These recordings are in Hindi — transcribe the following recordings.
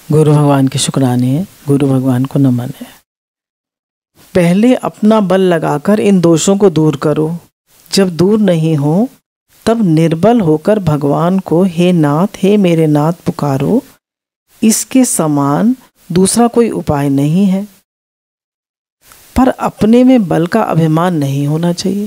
गुरु भगवान के शुक्राने हैं, गुरु भगवान को नमन है। पहले अपना बल लगाकर इन दोषों को दूर करो। जब दूर नहीं हो तब निर्बल होकर भगवान को हे नाथ, हे मेरे नाथ पुकारो। इसके समान दूसरा कोई उपाय नहीं है। पर अपने में बल का अभिमान नहीं होना चाहिए।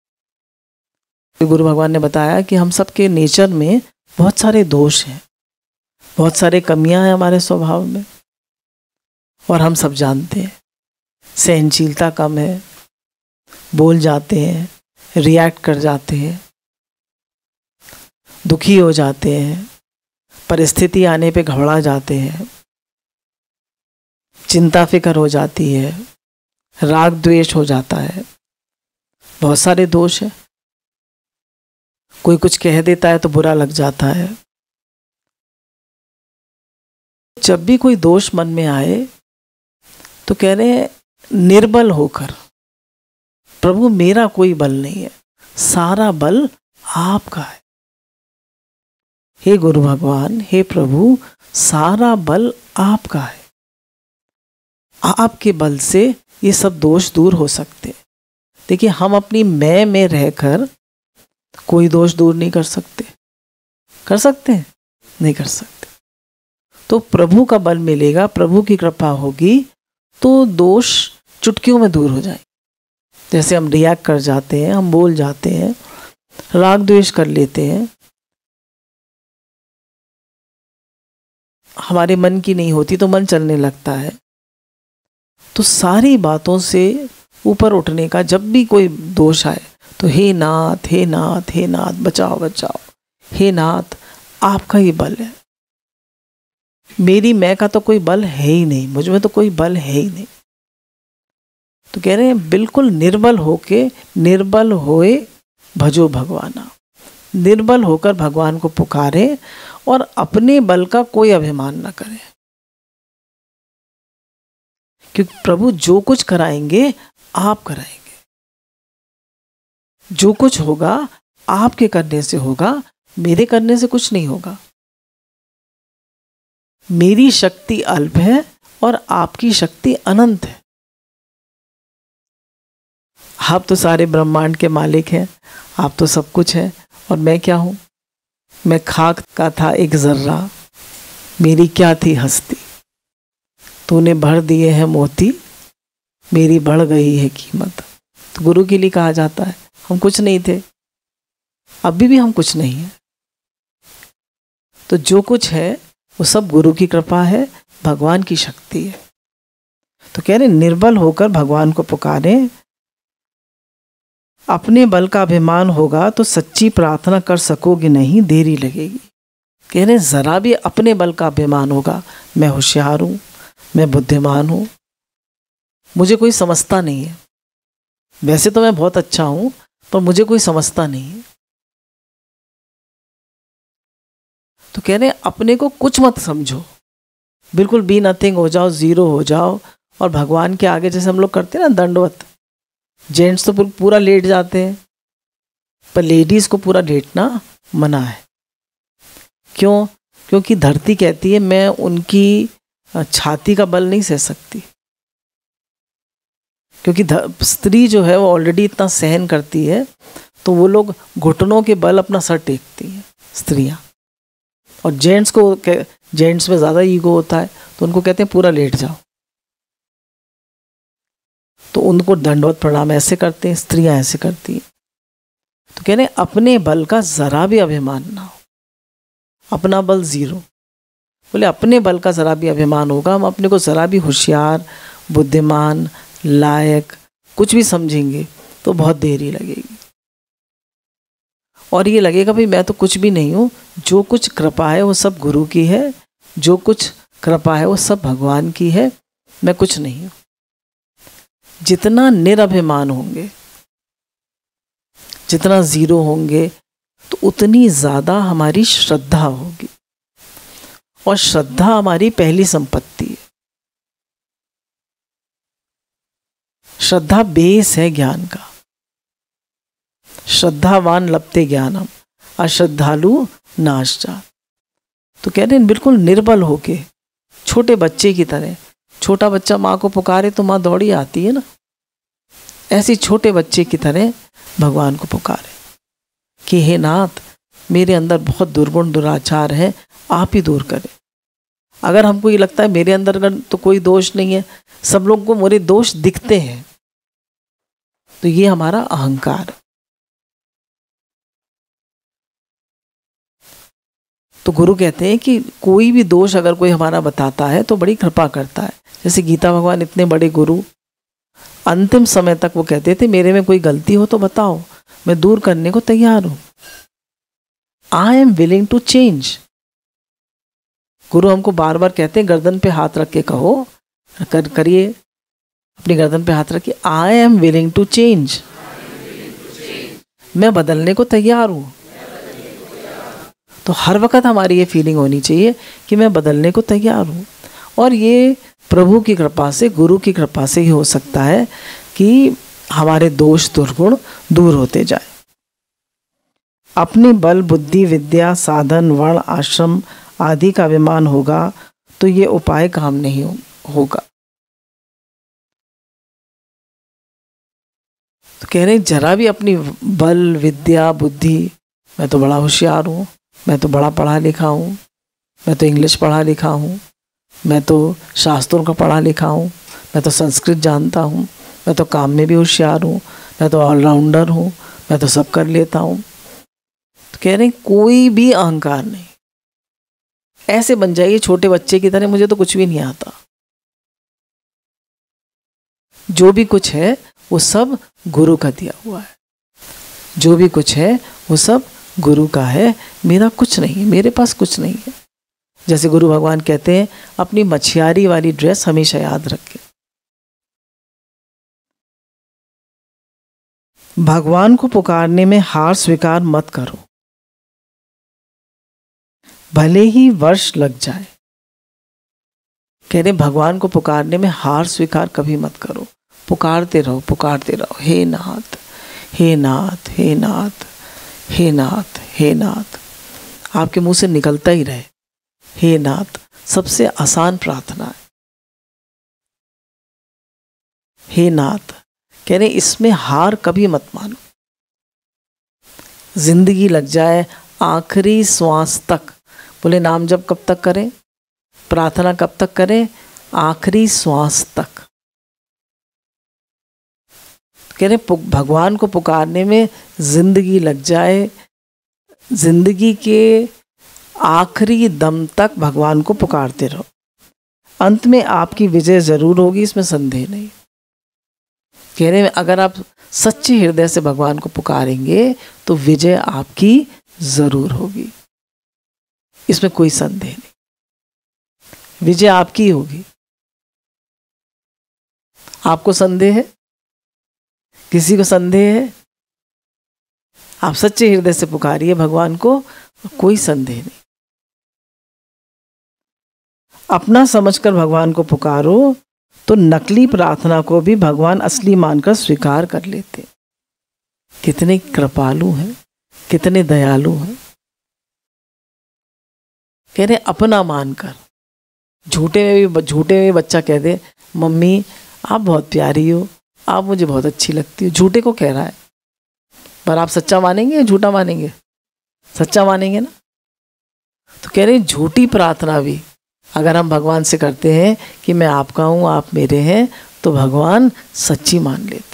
गुरु भगवान ने बताया कि हम सबके नेचर में बहुत सारे दोष हैं, बहुत सारे कमियां हैं हमारे स्वभाव में, और हम सब जानते हैं। सहनशीलता कम है, बोल जाते हैं, रिएक्ट कर जाते हैं, दुखी हो जाते हैं, परिस्थिति आने पे घबरा जाते हैं, चिंता फिक्र हो जाती है, राग द्वेष हो जाता है। बहुत सारे दोष हैं। कोई कुछ कह देता है तो बुरा लग जाता है। जब भी कोई दोष मन में आए तो कह रहे हैं निर्बल होकर, प्रभु मेरा कोई बल नहीं है, सारा बल आपका है। हे गुरु भगवान, हे प्रभु, सारा बल आपका है। आपके बल से ये सब दोष दूर हो सकते। देखिए, हम अपनी मैं में रहकर कोई दोष दूर नहीं कर सकते। कर सकते हैं? नहीं कर सकते। तो प्रभु का बल मिलेगा, प्रभु की कृपा होगी तो दोष चुटकियों में दूर हो जाए। जैसे हम रिएक्ट कर जाते हैं, हम बोल जाते हैं, राग द्वेष कर लेते हैं, हमारे मन की नहीं होती तो मन चलने लगता है। तो सारी बातों से ऊपर उठने का, जब भी कोई दोष आए तो हे नाथ, हे नाथ, हे नाथ, बचाओ बचाओ, हे नाथ, आपका ही बल है। मेरी मैं का तो कोई बल है ही नहीं, मुझ में तो कोई बल है ही नहीं। तो कह रहे हैं बिल्कुल निर्बल होके, निर्बल होए भजो भगवाना। निर्बल होकर भगवान को पुकारे और अपने बल का कोई अभिमान न करे। क्योंकि प्रभु जो कुछ कराएंगे आप कराएंगे। जो कुछ होगा आपके करने से होगा, मेरे करने से कुछ नहीं होगा। मेरी शक्ति अल्प है और आपकी शक्ति अनंत है। आप तो सारे ब्रह्मांड के मालिक हैं, आप तो सब कुछ है, और मैं क्या हूं? मैं खाक का था एक जर्रा, मेरी क्या थी हस्ती। तूने भर दिए हैं मोती, मेरी बढ़ गई है कीमत। तो गुरु के लिए कहा जाता है हम कुछ नहीं थे, अभी भी हम कुछ नहीं है। तो जो कुछ है वो सब गुरु की कृपा है, भगवान की शक्ति है। तो कह रहे निर्बल होकर भगवान को पुकारे। अपने बल का अभिमान होगा तो सच्ची प्रार्थना कर सकोगे नहीं, देरी लगेगी। कह रहे जरा भी अपने बल का अभिमान होगा, मैं होशियार हूं, मैं बुद्धिमान हूं, मुझे कोई समझता नहीं है, वैसे तो मैं बहुत अच्छा हूं पर मुझे कोई समझता नहीं है। तो कह रहे अपने को कुछ मत समझो, बिल्कुल बी नथिंग हो जाओ, जीरो हो जाओ, और भगवान के आगे जैसे हम लोग करते हैं ना दंडवत। जेंट्स तो पूरा लेट जाते हैं, पर लेडीज को पूरा लेटना मना है। क्यों? क्योंकि धरती कहती है मैं उनकी छाती का बल नहीं सह सकती। क्योंकि स्त्री जो है वो ऑलरेडी इतना सहन करती है, तो वो लोग घुटनों के बल अपना सर टेकती हैं स्त्रियां। और जेंट्स में ज़्यादा ईगो होता है, तो उनको कहते हैं पूरा लेट जाओ। तो उनको दंडवत प्रणाम ऐसे करते हैं, स्त्रियां ऐसे करती हैं। तो कह रहे हैं अपने बल का जरा भी अभिमान ना हो, अपना बल जीरो। बोले अपने बल का जरा भी अभिमान होगा, हम अपने को जरा भी होशियार, बुद्धिमान, लायक कुछ भी समझेंगे तो बहुत देरी लगेगी, और ये लगेगा भाई मैं तो कुछ भी नहीं हूँ। जो कुछ कृपा है वो सब गुरु की है, जो कुछ कृपा है वो सब भगवान की है, मैं कुछ नहीं हूँ। जितना निरभिमान होंगे, जितना जीरो होंगे, तो उतनी ज्यादा हमारी श्रद्धा होगी, और श्रद्धा हमारी पहली संपत्ति है। श्रद्धा बेस है ज्ञान का। श्रद्धावान लपते ज्ञानम, अश्रद्धालु नाश जा। तो कह रहे हैं बिल्कुल निर्बल होके, छोटे बच्चे की तरह। छोटा बच्चा माँ को पुकारे तो माँ दौड़ी आती है ना, ऐसी छोटे बच्चे की तरह भगवान को पुकारे कि हे नाथ, मेरे अंदर बहुत दुर्गुण दुराचार है, आप ही दूर करें। अगर हमको ये लगता है मेरे अंदर तो कोई दोष नहीं है, सब लोगों को मेरे दोष दिखते हैं, तो ये हमारा अहंकार। तो गुरु कहते हैं कि कोई भी दोष अगर कोई हमारा बताता है तो बड़ी कृपा करता है। जैसे गीता भगवान इतने बड़े गुरु, अंतिम समय तक वो कहते थे मेरे में कोई गलती हो तो बताओ, मैं दूर करने को तैयार हूं। I am willing to change. गुरु हमको बार बार कहते हैं, गर्दन पे हाथ रख के कहो, करिए, अपनी गर्दन पे हाथ रखिए, I am willing to change. मैं बदलने को तैयार हूं। तो हर वक्त हमारी ये फीलिंग होनी चाहिए कि मैं बदलने को तैयार हूं। और ये प्रभु की कृपा से, गुरु की कृपा से ही हो सकता है कि हमारे दोष दुर्गुण दूर होते जाए। अपनी बल बुद्धि विद्या साधन वर्ण आश्रम आदि का अभिमान होगा तो ये उपाय काम नहीं होगा। तो कह रहे जरा भी अपनी बल विद्या बुद्धि, मैं तो बड़ा होशियार हूँ, मैं तो बड़ा पढ़ा लिखा हूँ, मैं तो इंग्लिश पढ़ा लिखा हूँ, मैं तो शास्त्रों का पढ़ा लिखा हूँ, मैं तो संस्कृत जानता हूँ, मैं तो काम में भी होशियार हूँ, मैं तो ऑलराउंडर हूँ, मैं तो सब कर लेता हूँ। तो कह रहे हैं कोई भी अहंकार नहीं, ऐसे बन जाइए छोटे बच्चे की तरह, मुझे तो कुछ भी नहीं आता, जो भी कुछ है वो सब गुरु का दिया हुआ है, जो भी कुछ है वो सब गुरु का है, मेरा कुछ नहीं है, मेरे पास कुछ नहीं है। जैसे गुरु भगवान कहते हैं अपनी मछियारी वाली ड्रेस हमेशा याद रखें। भगवान को पुकारने में हार स्वीकार मत करो, भले ही वर्ष लग जाए। कह रहे भगवान को पुकारने में हार स्वीकार कभी मत करो, पुकारते रहो, पुकारते रहो, हे नाथ हे नाथ हे नाथ हे नाथ हे नाथ, आपके मुंह से निकलता ही रहे हे नाथ। सबसे आसान प्रार्थना है हे नाथ। कह रहे इसमें हार कभी मत मानो। जिंदगी लग जाए आखिरी श्वास तक, बोले नाम जप कब तक करें, प्रार्थना कब तक करें, आखिरी श्वास तक। कह रहे भगवान को पुकारने में जिंदगी लग जाए, जिंदगी के आखिरी दम तक भगवान को पुकारते रहो, अंत में आपकी विजय जरूर होगी, इसमें संदेह नहीं। कह रहे अगर आप सच्चे हृदय से भगवान को पुकारेंगे तो विजय आपकी जरूर होगी, इसमें कोई संदेह नहीं, विजय आपकी होगी। आपको संदेह है, किसी को संदेह है, आप सच्चे हृदय से पुकारिए भगवान को, कोई संदेह नहीं। अपना समझकर भगवान को पुकारो तो नकली प्रार्थना को भी भगवान असली मानकर स्वीकार कर लेते। कितने कृपालु हैं, कितने दयालु हैं। कह रहे अपना मानकर, झूठे में भी बच्चा कह दे मम्मी आप बहुत प्यारी हो, आप मुझे बहुत अच्छी लगती हो, झूठे को कह रहा है, पर आप सच्चा मानेंगे या झूठा मानेंगे? सच्चा मानेंगे ना। तो कह रहे झूठी प्रार्थना भी अगर हम भगवान से करते हैं कि मैं आपका हूं आप मेरे हैं, तो भगवान सच्ची मान लेते।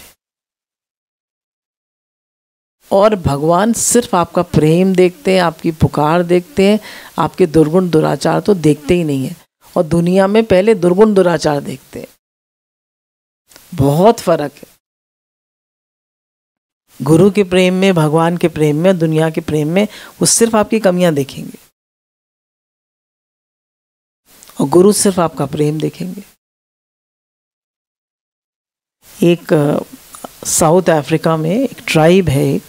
और भगवान सिर्फ आपका प्रेम देखते हैं, आपकी पुकार देखते हैं, आपके दुर्गुण दुराचार तो देखते ही नहीं है। और दुनिया में पहले दुर्गुण दुराचार देखते हैं, बहुत फर्क है गुरु के प्रेम में, भगवान के प्रेम में, दुनिया के प्रेम में। वो सिर्फ आपकी कमियां देखेंगे और गुरु सिर्फ आपका प्रेम देखेंगे। एक साउथ अफ्रीका में एक ट्राइब है एक,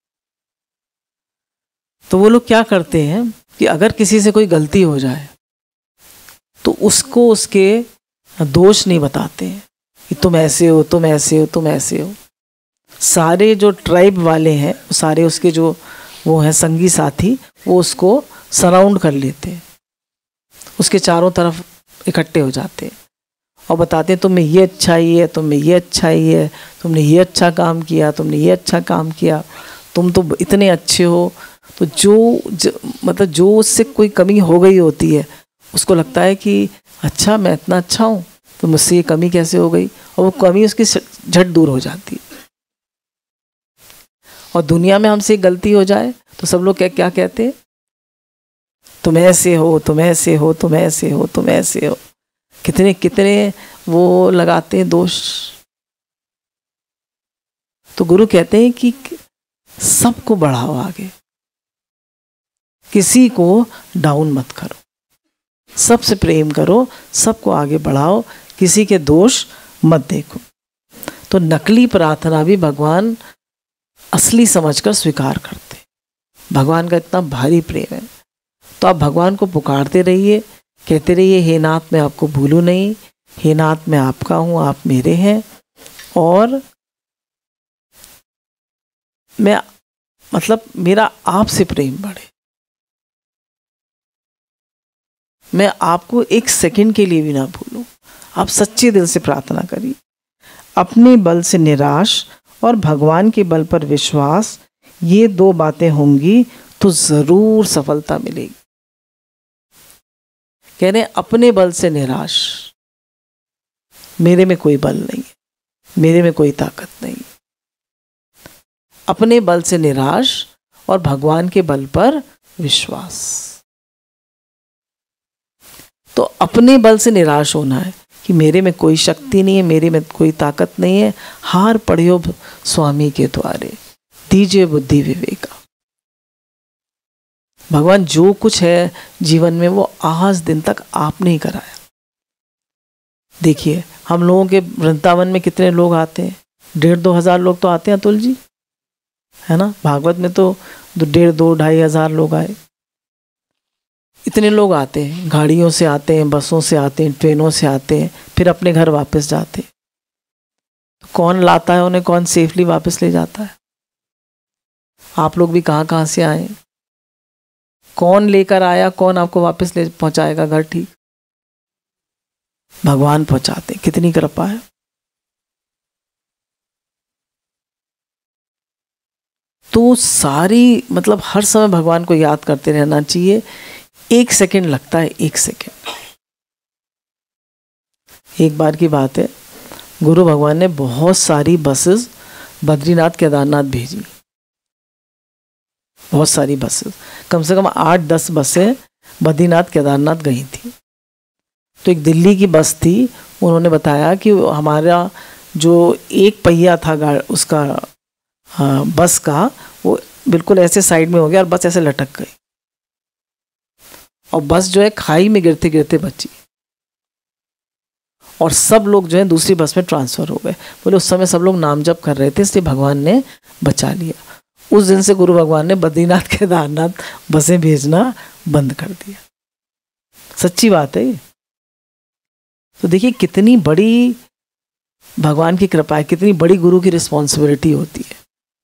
तो वो लोग क्या करते हैं कि अगर किसी से कोई गलती हो जाए तो उसको उसके दोष नहीं बताते हैं कि तुम ऐसे हो, तुम ऐसे हो, तुम ऐसे हो। सारे जो ट्राइब वाले हैं, सारे उसके जो वो हैं संगी साथी, वो उसको सराउंड कर लेते हैं, उसके चारों तरफ इकट्ठे हो जाते हैं और बताते हैं तुम्हें ये अच्छाई है, तुम्हें ये अच्छाई है, तुमने ये अच्छा काम किया, तुमने ये अच्छा काम किया, तुम तो इतने अच्छे हो। तो मतलब जो उससे कोई कमी हो गई होती है उसको लगता है कि अच्छा मैं इतना अच्छा हूँ तो मुझसे ये कमी कैसे हो गई, और वो कमी उसकी झट दूर हो जाती है। और दुनिया में हमसे गलती हो जाए तो सब लोग क्या कहते हैं, तुम ऐसे हो, तुम ऐसे हो, तुम ऐसे हो, तुम ऐसे हो, कितने कितने वो लगाते हैं दोष। तो गुरु कहते हैं कि सबको बढ़ाओ आगे, किसी को डाउन मत करो, सबसे प्रेम करो, सबको आगे बढ़ाओ, किसी के दोष मत देखो। तो नकली प्रार्थना भी भगवान असली समझकर स्वीकार करते। भगवान का इतना भारी प्रेम है। तो आप भगवान को पुकारते रहिए, कहते रहिए हे नाथ मैं आपको भूलूं नहीं, हे नाथ मैं आपका हूं, आप मेरे हैं, और मैं मतलब मेरा आपसे प्रेम बढ़े। मैं आपको एक सेकंड के लिए भी ना भूलूं। आप सच्चे दिल से प्रार्थना करिए। अपने बल से निराश और भगवान के बल पर विश्वास, ये दो बातें होंगी तो जरूर सफलता मिलेगी। कह रहे अपने बल से निराश, मेरे में कोई बल नहीं है, मेरे में कोई ताकत नहीं। अपने बल से निराश और भगवान के बल पर विश्वास। तो अपने बल से निराश होना है कि मेरे में कोई शक्ति नहीं है, मेरे में कोई ताकत नहीं है, हार पड़ियो स्वामी के द्वारे, दीजिए बुद्धि विवेका। भगवान जो कुछ है जीवन में वो आज दिन तक आपने ही कराया। देखिए हम लोगों के वृंदावन में कितने लोग आते हैं, 1,500-2 हजार लोग तो आते हैं अतुल जी, है ना। भागवत में तो 1,500-2,500 हजार लोग आए। इतने लोग आते हैं, गाड़ियों से आते हैं, बसों से आते हैं, ट्रेनों से आते हैं, फिर अपने घर वापस जाते हैं। तो कौन लाता है उन्हें, कौन सेफली वापस ले जाता है? आप लोग भी कहाँ कहाँ से आए, कौन लेकर आया, कौन आपको वापस ले पहुंचाएगा घर ठीक? भगवान पहुंचाते। कितनी कृपा है। तो सारी मतलब हर समय भगवान को याद करते रहना चाहिए। 1 सेकंड लगता है, 1 सेकंड। एक बार की बात है, गुरु भगवान ने बहुत सारी बसेस बद्रीनाथ केदारनाथ भेजी, बहुत सारी बसेस, कम से कम 8-10 बसें बद्रीनाथ केदारनाथ गई थी। तो एक दिल्ली की बस थी, उन्होंने बताया कि हमारा जो एक पहिया था उसका बस का, वो बिल्कुल ऐसे साइड में हो गया और बस ऐसे लटक गई, और बस जो है खाई में गिरते गिरते बची, और सब लोग जो है दूसरी बस में ट्रांसफर हो गए। बोले उस समय सब लोग नाम जप कर रहे थे, इसलिए भगवान ने बचा लिया। उस दिन से गुरु भगवान ने बद्रीनाथ केदारनाथ बसें भेजना बंद कर दिया। सच्ची बात है ये। तो देखिए कितनी बड़ी भगवान की कृपा है, कितनी बड़ी गुरु की रिस्पॉन्सिबिलिटी होती है।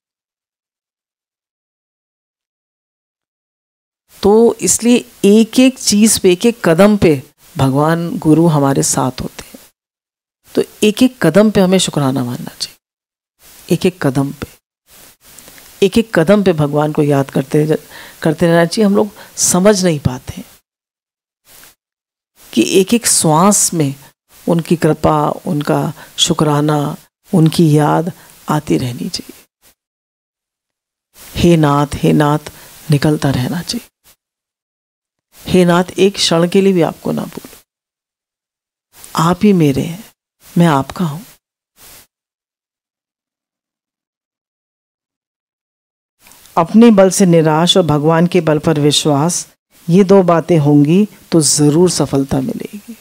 तो इसलिए एक एक चीज पे, एक एक कदम पे भगवान गुरु हमारे साथ होते हैं। तो एक एक कदम पे हमें शुक्राना मानना चाहिए। एक एक कदम पे, एक एक कदम पे भगवान को याद करते रहना चाहिए। हम लोग समझ नहीं पाते कि एक एक श्वास में उनकी कृपा, उनका शुक्राना, उनकी याद आती रहनी चाहिए। हे नाथ निकलता रहना चाहिए। हे नाथ, एक क्षण के लिए भी आपको ना भूलो। आप ही मेरे हैं, मैं आपका हूं। अपने बल से निराश और भगवान के बल पर विश्वास, ये दो बातें होंगी तो जरूर सफलता मिलेगी।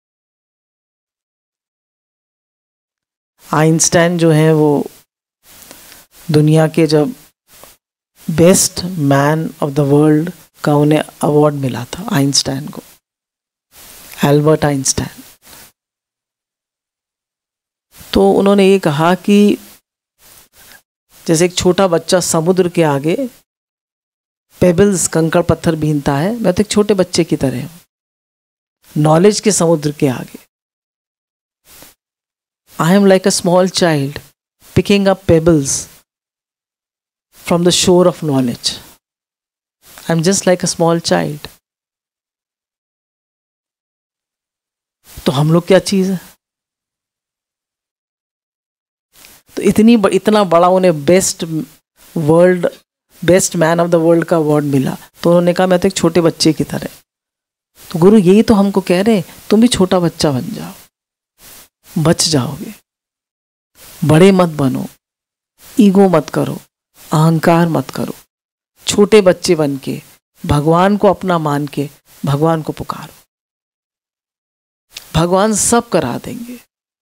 आइंस्टाइन जो है वो दुनिया के जब best man of the world का उन्हें अवार्ड मिला था, आइंस्टाइन को, एल्बर्ट आइंस्टाइन। तो उन्होंने ये कहा कि जैसे एक छोटा बच्चा समुद्र के आगे पेबल्स, कंकड़ पत्थर बीनता है, मैं तो एक छोटे बच्चे की तरह हूं। नॉलेज के समुद्र के आगे। I am like a small child picking up pebbles from the shore of knowledge. I am just like a small child. तो हम लोग क्या चीज है? तो इतना बड़ा उन्हें best man of the world का अवार्ड मिला, तो उन्होंने कहा मैं तो एक छोटे बच्चे की तरह। तो गुरु यही तो हमको कह रहे हैं, तुम भी छोटा बच्चा बन जाओ, बच जाओगे। बड़े मत बनो, ईगो मत करो, अहंकार मत करो। छोटे बच्चे बन के भगवान को अपना मान के भगवान को पुकारो। भगवान सब करा देंगे,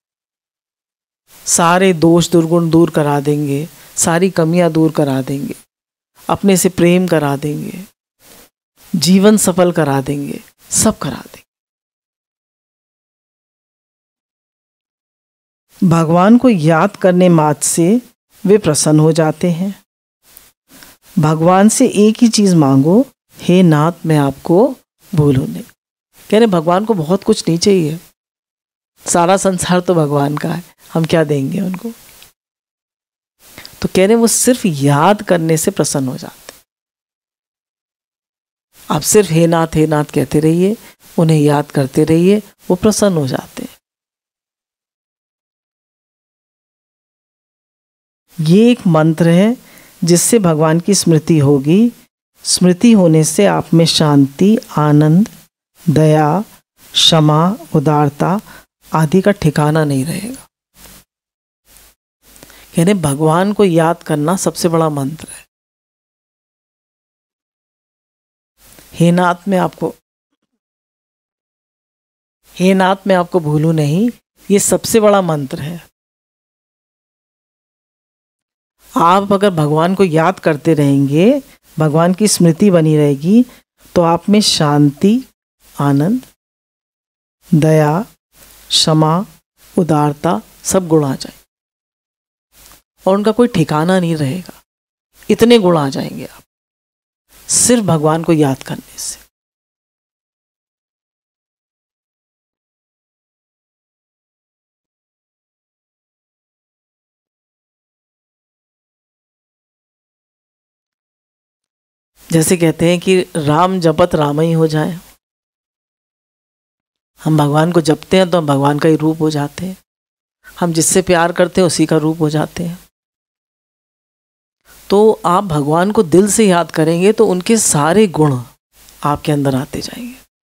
सारे दोष दुर्गुण दूर करा देंगे, सारी कमियां दूर करा देंगे, अपने से प्रेम करा देंगे, जीवन सफल करा देंगे, सब करा देंगे। भगवान को याद करने मात्र से वे प्रसन्न हो जाते हैं। भगवान से एक ही चीज मांगो, हे नाथ मैं आपको भूलूं नहीं। कह रहे भगवान को बहुत कुछ नहीं चाहिए, सारा संसार तो भगवान का है, हम क्या देंगे उनको। तो कह रहे वो सिर्फ याद करने से प्रसन्न हो जाते। आप सिर्फ हे नाथ कहते रहिए, उन्हें याद करते रहिए, वो प्रसन्न हो जाते हैं। ये एक मंत्र है जिससे भगवान की स्मृति होगी। स्मृति होने से आप में शांति, आनंद, दया, क्षमा, उदारता आदि का ठिकाना नहीं रहेगा। यानी भगवान को याद करना सबसे बड़ा मंत्र है। हे नाथ मैं आपको भूलूं नहीं, ये सबसे बड़ा मंत्र है। आप अगर भगवान को याद करते रहेंगे, भगवान की स्मृति बनी रहेगी, तो आप में शांति, आनंद, दया, क्षमा, उदारता सब गुण आ जाए और उनका कोई ठिकाना नहीं रहेगा। इतने गुण आ जाएंगे आप सिर्फ भगवान को याद करने से। जैसे कहते हैं कि राम जपत राम ही हो जाए। हम भगवान को जपते हैं तो हम भगवान का ही रूप हो जाते हैं। हम जिससे प्यार करते हैं उसी का रूप हो जाते हैं। तो आप भगवान को दिल से याद करेंगे तो उनके सारे गुण आपके अंदर आते जाएंगे।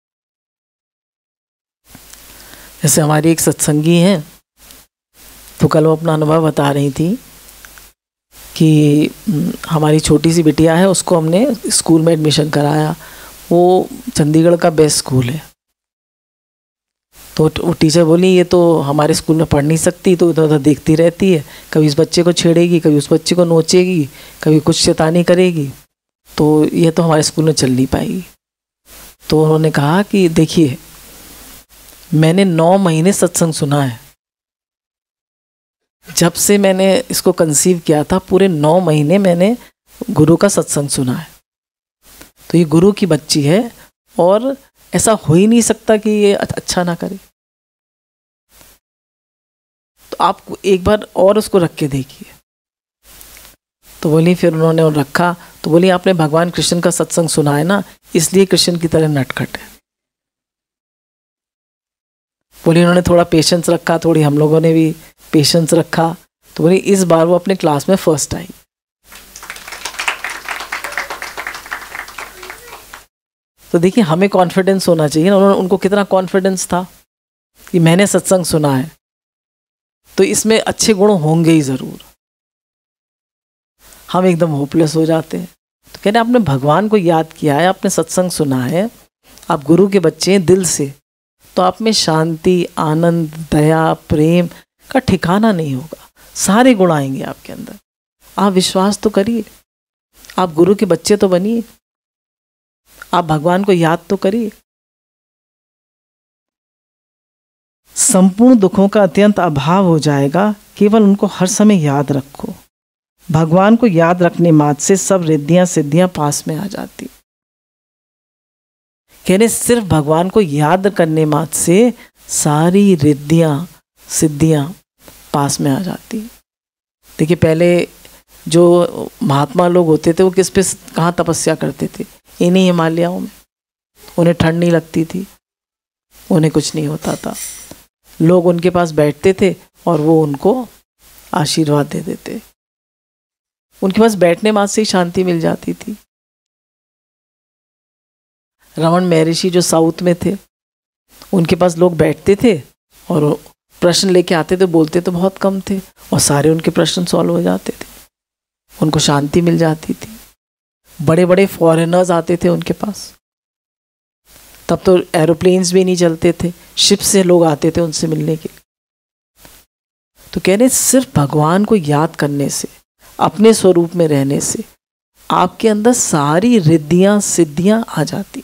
जैसे हमारी एक सत्संगी हैं, तो कल वो अपना अनुभव बता रही थी कि हमारी छोटी सी बिटिया है, उसको हमने स्कूल में एडमिशन कराया। वो चंडीगढ़ का बेस्ट स्कूल है। तो वो टीचर बोली ये तो हमारे स्कूल में पढ़ नहीं सकती, तो इधर उधर देखती रहती है, कभी इस बच्चे को छेड़ेगी, कभी उस बच्चे को नोचेगी, कभी कुछ शैतानी करेगी, तो ये तो हमारे स्कूल में चल नहीं पाएगी। तो उन्होंने कहा कि देखिए मैंने 9 महीने सत्संग सुना है। जब से मैंने इसको कंसीव किया था, पूरे 9 महीने मैंने गुरु का सत्संग सुना है। तो ये गुरु की बच्ची है और ऐसा हो ही नहीं सकता कि ये अच्छा ना करे। तो आप एक बार और उसको रख के देखिए। तो बोली, फिर उन्होंने रखा तो बोली आपने भगवान कृष्ण का सत्संग सुना है ना, इसलिए कृष्ण की तरह नटखट है। बोली उन्होंने थोड़ा पेशेंस रखा, थोड़ी हम लोगों ने भी पेशेंस रखा, तो बोली इस बार वो अपने क्लास में फर्स्ट आई। तो देखिए हमें कॉन्फिडेंस होना चाहिए ना। उनको कितना कॉन्फिडेंस था कि मैंने सत्संग सुना है, तो इसमें अच्छे गुण होंगे ही जरूर। हम एकदम होपलेस हो जाते हैं। तो कहते आपने भगवान को याद किया है, आपने सत्संग सुना है, आप गुरु के बच्चे हैं दिल से, तो आप में शांति, आनंद, दया, प्रेम का ठिकाना नहीं होगा। सारे गुण आएंगे आपके अंदर। आप विश्वास तो करिए, आप गुरु के बच्चे तो बनिए, आप भगवान को याद तो करिए। संपूर्ण दुखों का अत्यंत अभाव हो जाएगा, केवल उनको हर समय याद रखो। भगवान को याद रखने मात्र से सब रिद्धियां सिद्धियां पास में आ जाती। कहने सिर्फ भगवान को याद करने मात्र से सारी रिद्धियां सिद्धियां पास में आ जाती। देखिए पहले जो महात्मा लोग होते थे वो किस पे कहाँ तपस्या करते थे? इन्हीं हिमालयों में। उन्हें ठंड नहीं लगती थी, उन्हें कुछ नहीं होता था। लोग उनके पास बैठते थे और वो उनको आशीर्वाद दे देते। उनके पास बैठने मात्र से ही शांति मिल जाती थी। रमन महर्षि जो साउथ में थे, उनके पास लोग बैठते थे और प्रश्न लेके आते थे, बोलते तो बहुत कम थे और सारे उनके प्रश्न सॉल्व हो जाते थे, उनको शांति मिल जाती थी। बड़े बड़े फॉरेनर्स आते थे उनके पास, तब तो एरोप्लेन्स भी नहीं चलते थे, शिप से लोग आते थे उनसे मिलने के लिए। तो कह रहे सिर्फ भगवान को याद करने से, अपने स्वरूप में रहने से आपके अंदर सारी रिद्धियां सिद्धियां आ जाती।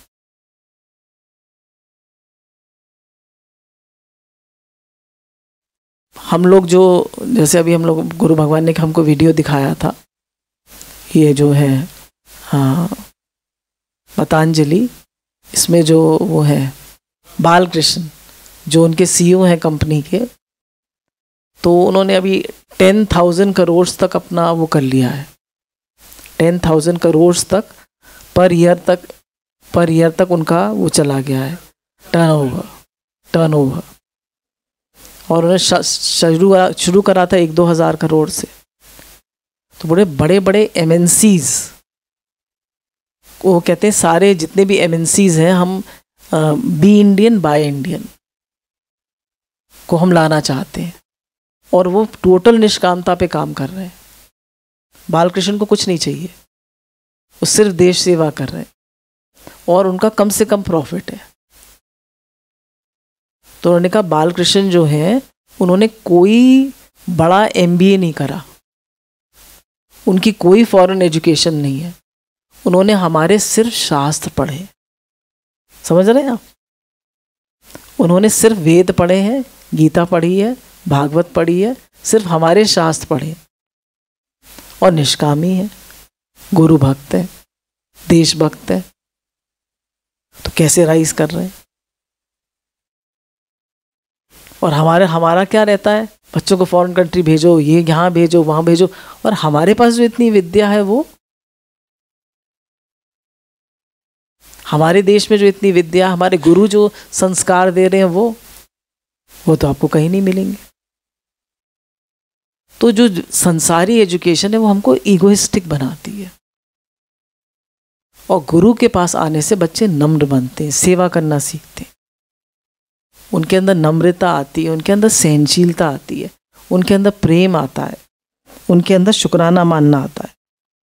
हम लोग जो, जैसे अभी हम लोग गुरु भगवान ने हमको वीडियो दिखाया था, ये जो है हाँ पतंजलि, इसमें जो वो है बालकृष्ण जो उनके सीईओ हैं कंपनी के, तो उन्होंने अभी 10,000 करोड़ तक अपना वो कर लिया है। 10,000 करोड़ तक पर ईयर तक उनका वो चला गया है टर्नओवर। और उन्होंने शुरू करा था 1-2 हज़ार करोड़ से। तो बड़े बड़े MNCs, वो कहते हैं सारे जितने भी MNCs हैं, हम बी इंडियन बाय इंडियन को हम लाना चाहते हैं और वो टोटल निष्कामता पे काम कर रहे हैं। बालकृष्ण को कुछ नहीं चाहिए, वो सिर्फ देश सेवा कर रहे हैं और उनका कम से कम प्रॉफिट है। तो उन्होंने कहा बालकृष्ण जो है उन्होंने कोई बड़ा MBA नहीं करा, उनकी कोई फॉरेन एजुकेशन नहीं है, उन्होंने हमारे सिर्फ शास्त्र पढ़े। समझ रहे हैं आप? उन्होंने सिर्फ वेद पढ़े हैं, गीता पढ़ी है, भागवत पढ़ी है, सिर्फ हमारे शास्त्र पढ़े और निष्कामी है, गुरु भक्त है, देशभक्त है। तो कैसे राइज कर रहे हैं? और हमारा क्या रहता है, बच्चों को फॉरेन कंट्री भेजो, ये यहाँ भेजो, वहाँ भेजो, और हमारे पास जो इतनी विद्या है, वो हमारे देश में जो इतनी विद्या, हमारे गुरु जो संस्कार दे रहे हैं, वो तो आपको कहीं नहीं मिलेंगे। तो जो संसारी एजुकेशन है वो हमको ईगोइस्टिक बनाती है। और गुरु के पास आने से बच्चे नम्र बनते हैं, सेवा करना सीखते हैं, उनके अंदर नम्रता आती है, उनके अंदर सहनशीलता आती है, उनके अंदर प्रेम आता है, उनके अंदर शुक्राना मानना आता है।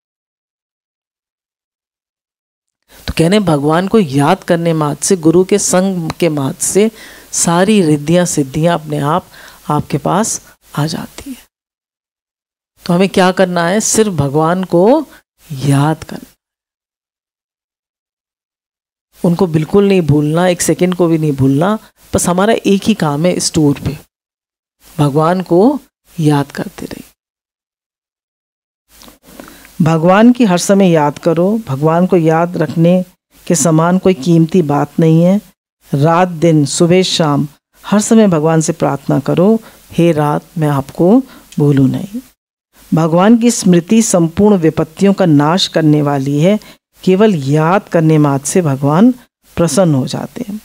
तो कहने भगवान को याद करने मात्र से, गुरु के संग के मात्र से सारी रिद्धियां सिद्धियां अपने आप आपके पास आ जाती है। तो हमें क्या करना है? सिर्फ भगवान को याद करना, उनको बिल्कुल नहीं भूलना, एक सेकंड को भी नहीं भूलना। बस हमारा एक ही काम है, इस टूर पे भगवान को याद करते रहिए। भगवान की हर समय याद करो। भगवान को याद रखने के समान कोई कीमती बात नहीं है। रात दिन सुबह शाम हर समय भगवान से प्रार्थना करो, हे रात मैं आपको भूलूं नहीं। भगवान की स्मृति संपूर्ण विपत्तियों का नाश करने वाली है। केवल याद करने मात्र से भगवान प्रसन्न हो जाते हैं।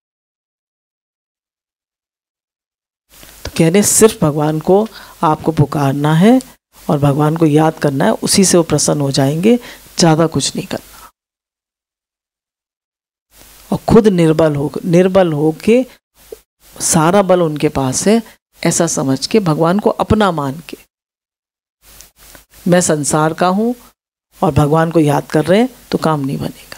तो कह रहे सिर्फ भगवान को आपको पुकारना है और भगवान को याद करना है, उसी से वो प्रसन्न हो जाएंगे, ज़्यादा कुछ नहीं करना। और खुद निर्बल हो के सारा बल उनके पास है, ऐसा समझ के भगवान को अपना मान के, मैं संसार का हूं और भगवान को याद कर रहे हैं तो काम नहीं बनेगा।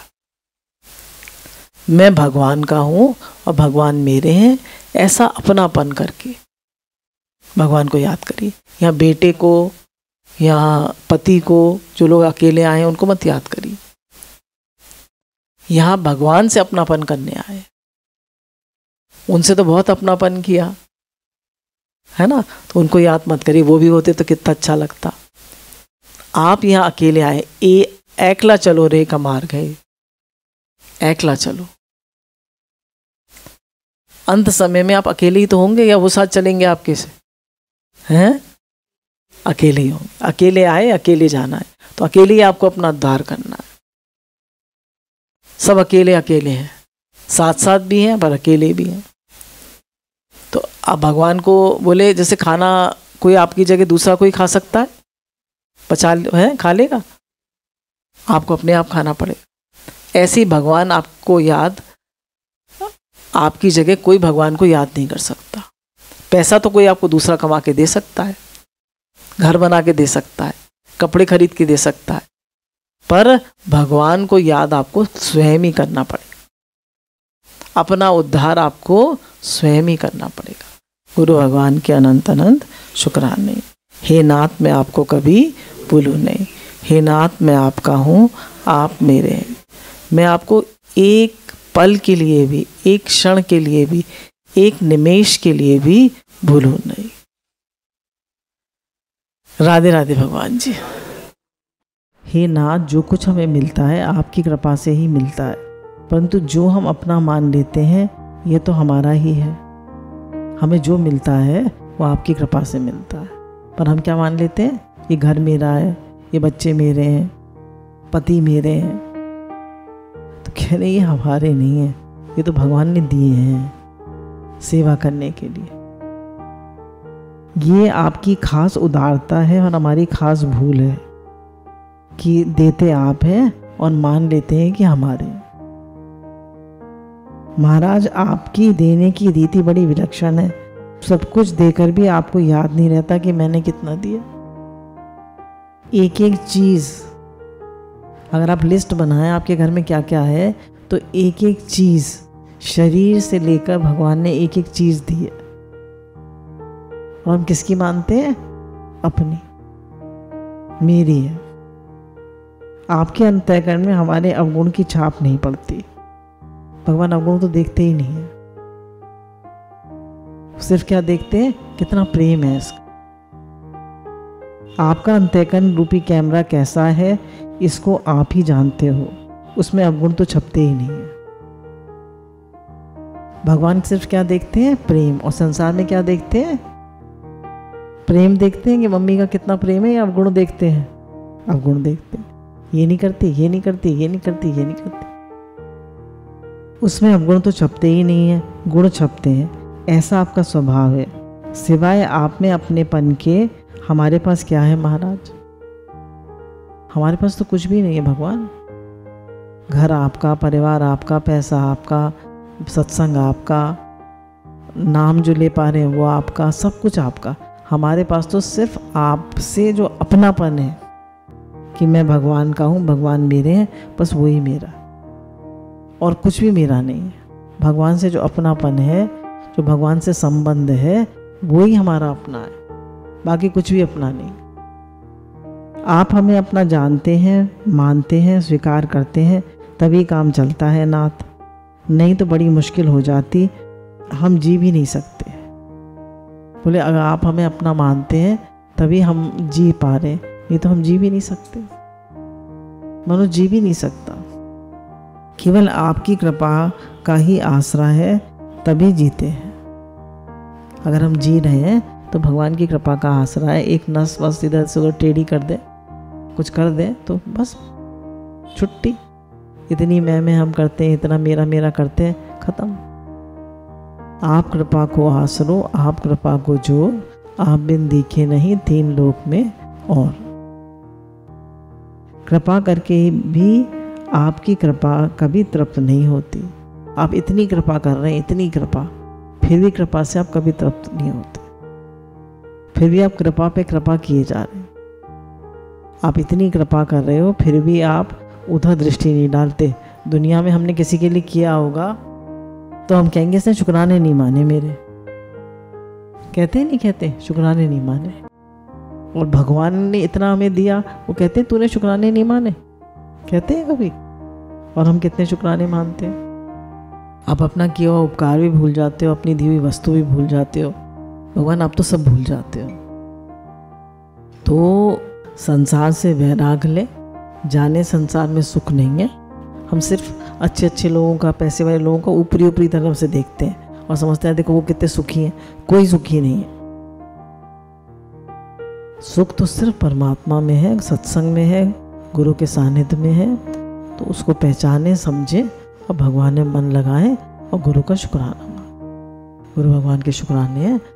मैं भगवान का हूं और भगवान मेरे हैं, ऐसा अपनापन करके भगवान को याद करिए। या बेटे को या पति को, जो लोग अकेले आए हैं उनको मत याद करिए। यहां भगवान से अपनापन करने आए, उनसे तो बहुत अपनापन किया है ना, तो उनको याद मत करिए। वो भी होते तो कितना अच्छा लगता। आप यहाँ अकेले आए, एकला चलो रे का मार्ग है, एकला चलो। अंत समय में आप अकेले ही तो होंगे, या वो साथ चलेंगे आपके से? हैं? अकेले ही होंगे। अकेले आए, अकेले जाना है, तो अकेले ही आपको अपना उद्धार करना है। सब अकेले अकेले हैं, साथ साथ भी हैं पर अकेले भी हैं। तो आप भगवान को बोले, जैसे खाना कोई आपकी जगह दूसरा कोई खा सकता है, खा लेगा? आपको अपने आप खाना पड़ेगा। ऐसे ही भगवान आपको याद, आपकी जगह कोई भगवान को याद नहीं कर सकता। पैसा तो कोई आपको दूसरा कमा के दे सकता है, घर बना के दे सकता है, कपड़े खरीद के दे सकता है, पर भगवान को याद आपको स्वयं ही करना पड़ेगा। अपना उद्धार आपको स्वयं ही करना पड़ेगा। गुरु भगवान के अनंत अनंत शुक्राने। हे नाथ, मैं आपको कभी भूलूं नहीं। हे नाथ, मैं आपका हूँ, आप मेरे हैं। मैं आपको एक पल के लिए भी, एक क्षण के लिए भी, एक निमेष के लिए भी भूलूं नहीं। राधे राधे भगवान जी। हे नाथ, जो कुछ हमें मिलता है आपकी कृपा से ही मिलता है, परंतु जो हम अपना मान लेते हैं यह तो हमारा ही है। हमें जो मिलता है वो आपकी कृपा से मिलता है, पर हम क्या मान लेते हैं? ये घर मेरा है, ये बच्चे मेरे हैं, पति मेरे हैं। तो कह रहे ये हमारे नहीं है, ये तो भगवान ने दिए हैं सेवा करने के लिए। ये आपकी खास उदारता है और हमारी खास भूल है कि देते आप हैं और मान लेते हैं कि हमारे। महाराज, आपकी देने की रीति बड़ी विलक्षण है। सब कुछ देकर भी आपको याद नहीं रहता कि मैंने कितना दिया। एक एक चीज, अगर आप लिस्ट बनाएं आपके घर में क्या क्या है, तो एक एक चीज, शरीर से लेकर भगवान ने एक एक चीज दी है। और हम किसकी मानते हैं? अपनी, मेरी है। आपके अंतःकरण में हमारे अवगुण की छाप नहीं पड़ती। भगवान अवगुण तो देखते ही नहीं है, सिर्फ क्या देखते हैं? कितना प्रेम है इसका। आपका अंतःकरण रूपी कैमरा कैसा है इसको आप ही जानते हो, उसमें अवगुण तो छपते ही नहीं है। भगवान सिर्फ क्या देखते हैं? प्रेम। और संसार में क्या देखते हैं? प्रेम देखते हैं कि मम्मी का कितना प्रेम है, या अवगुण देखते हैं? अवगुण देखते हैं। ये नहीं करती, ये नहीं करती, ये नहीं करती, ये नहीं करती। उसमें अवगुण तो छपते ही नहीं है, गुण छपते हैं। ऐसा आपका स्वभाव है। सिवाय आप में अपनेपन के हमारे पास क्या है महाराज? हमारे पास तो कुछ भी नहीं है भगवान। घर आपका, परिवार आपका, पैसा आपका, सत्संग आपका, नाम जो ले पा रहे हैं वो आपका, सब कुछ आपका। हमारे पास तो सिर्फ आपसे जो अपनापन है कि मैं भगवान का हूँ, भगवान मेरे हैं, बस वही मेरा, और कुछ भी मेरा नहीं है। भगवान से जो अपनापन है, जो भगवान से संबंध है, वही हमारा अपना है, बाकी कुछ भी अपना नहीं। आप हमें अपना जानते हैं, मानते हैं, स्वीकार करते हैं, तभी काम चलता है नाथ। नहीं तो बड़ी मुश्किल हो जाती, हम जी भी नहीं सकते। बोले अगर आप हमें अपना मानते हैं तभी हम जी पा रहे, नहीं तो हम जी भी नहीं सकते। मनुष्य जी भी नहीं सकता। केवल आपकी कृपा का ही आसरा है, तभी जीते हैं। अगर हम जी रहे हैं तो भगवान की कृपा का आसरा है। एक नस वस इधर से उधर टेढ़ी कर दे, कुछ कर दे तो बस छुट्टी। इतनी मैं हम करते हैं, इतना मेरा मेरा करते हैं, खत्म। आप कृपा को आसरो, आप कृपा को जो, आप बिन दिखे नहीं तीन लोक में और। कृपा करके भी आपकी कृपा कभी तृप्त नहीं होती। आप इतनी कृपा कर रहे हैं, इतनी कृपा, फिर भी कृपा से आप कभी तृप्त नहीं होते। फिर भी आप कृपा पे कृपा किए जा रहे हैं। आप इतनी कृपा कर रहे हो, फिर भी आप उधर दृष्टि नहीं डालते। दुनिया में हमने किसी के लिए किया होगा तो हम कहेंगे इसने शुक्राने नहीं माने मेरे। कहते नहीं कहते? शुक्राने नहीं माने। और भगवान ने इतना हमें दिया, वो कहते हैं तूने शुक्राने नहीं माने? कहते हैं कभी? और हम कितने शुक्राने मानते हैं। आप अपना किया हुआ उपकार भी भूल जाते हो, अपनी दी हुई वस्तु भी भूल जाते हो। भगवान आप तो सब भूल जाते हो। तो संसार से वैराग ले, जाने संसार में सुख नहीं है। हम सिर्फ अच्छे अच्छे लोगों का, पैसे वाले लोगों का ऊपरी ऊपरी तरफ से देखते हैं, और समझते हैं देखो वो कितने सुखी हैं। कोई सुखी नहीं है। सुख तो सिर्फ परमात्मा में है, सत्संग में है, गुरु के सानिध्य में है। तो उसको पहचाने, समझे और भगवान में मन लगाए और गुरु का शुक्राना। गुरु भगवान के शुक्राने हैं